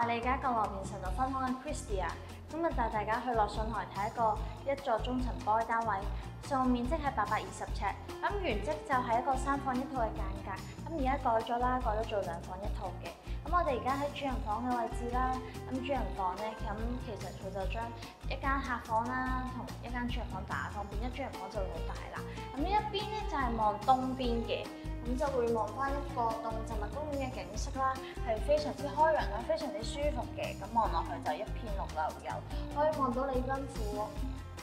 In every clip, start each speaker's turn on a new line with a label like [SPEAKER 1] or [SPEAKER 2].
[SPEAKER 1] 係你而家個羅便臣度分享緊 Christy 啊，今日帶大家去樂信台睇一座中層玻璃單位，實用面積係820尺，咁原則就係一個3房1套嘅間隔，咁而家改咗啦，改咗做2房1套嘅。咁我哋而家喺主人房嘅位置啦，咁主人房咧，咁其實佢就將一間客房啦同一間主人房打通，變咗主人房就會好大啦。咁呢一邊咧就係望東邊嘅，咁就會望翻一個動植物公園嘅景色啦，係非常之開揚啦，非常之舒服嘅。咁望落去就一片綠油油，可以望到禮賓府喎。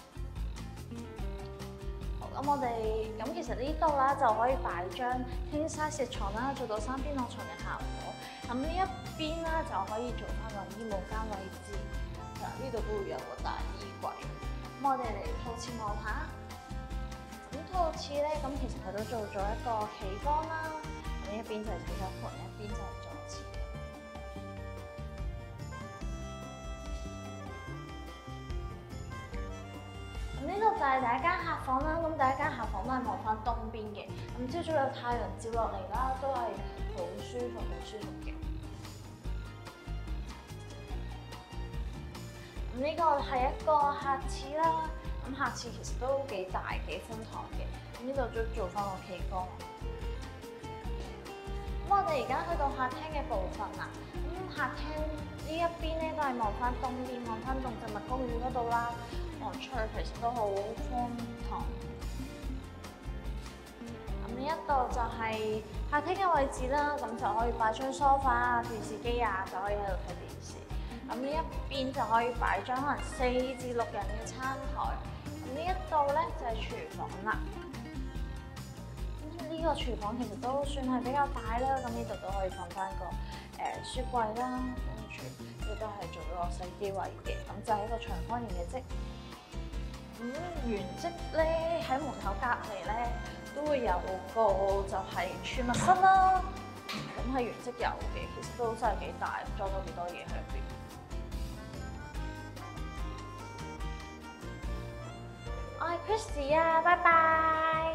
[SPEAKER 1] 咁我哋其實呢度啦就可以擺張 king size 嘅床啦，做到3邊落床嘅效果。咁呢一邊啦就可以做翻個衣帽間位置，呢度都會有個大衣櫃。咁我哋嚟套廁望下，咁套廁咧其實佢都做咗一個企缸啦，咁一邊就係洗手盆，一邊就係坐廁。呢度就係第一間客房啦，咁第一間客房都係望翻東邊嘅，咁朝早有太陽照落嚟啦，都係好舒服，好舒服嘅。咁呢個係一個客廁啦，咁客廁其實都幾大幾寬敞嘅，咁呢度都做翻個企缸。咁我哋而家去到客廳嘅部分啦，咁客廳呢一邊咧都係望翻東邊，望翻動植物公園嗰度啦。望出去其實都好寬敞。咁呢一度就係客廳嘅位置啦，咁就可以擺張梳化啊、電視機啊，就可以喺度睇電視。咁呢一邊就可以擺張可能4至6人嘅餐台。咁呢一度咧就係廚房啦。呢個廚房其實都算係比較大啦，咁呢度都可以放翻個雪櫃啦，跟住呢都係做咗個洗機位嘅，咁就係一個長方形嘅積。咁原則咧喺門口隔離咧都會有個就係儲物室啦，咁係原則有嘅，其實都真係幾大，裝到幾多嘢喺入邊。我係 Christy 啊，拜拜。